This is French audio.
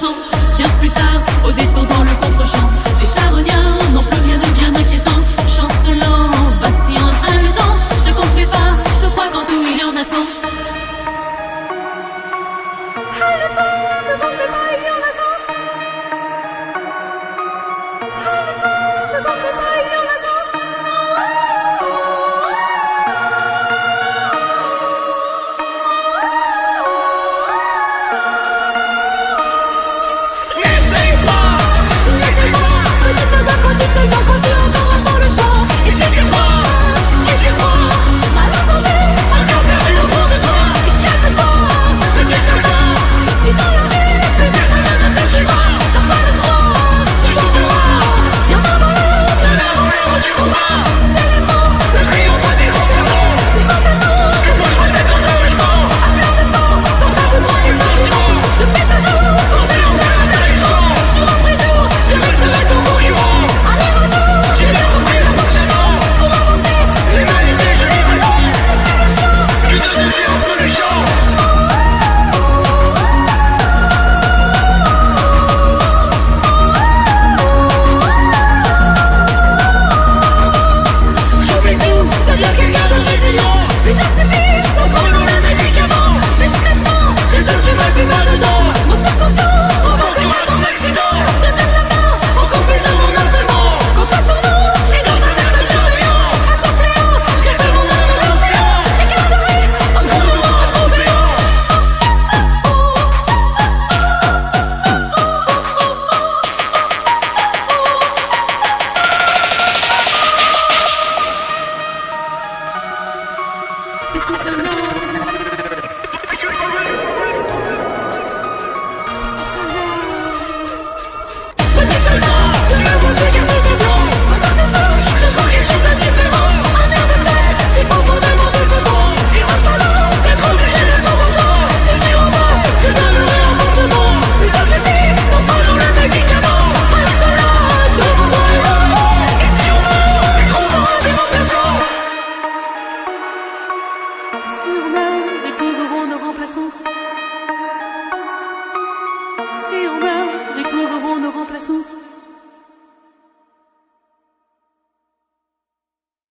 sang. Bien plus tard, au détour dans le contre-champ, les charognards n'ont plus rien de bien inquiétant. Chancelant, vacillant, haletant, je compterai pas, je crois qu'en tout il y en a 100. Haletant, je compterai pas, il y en a 100. Haletant, je compterai pas, il y en a 100. Petit soldat, je ne veux plus garder des blancs. Faisant des flèches, je crois quelque chose de différent. Un air de fête, c'est pour vous demander ce bon. Dire un solo, être obligé de temps en temps. Si tu en veux, je donnerai un remboursement. Putain c'est fixe, on prend dans le médicament. Alors de là, tout le monde est heureux. Et si on meurt, ils trouveront des remplaçants. Si on meurt, ils trouveront nos remplaçants. Si on meurt, ils trouveront nos remplaçants.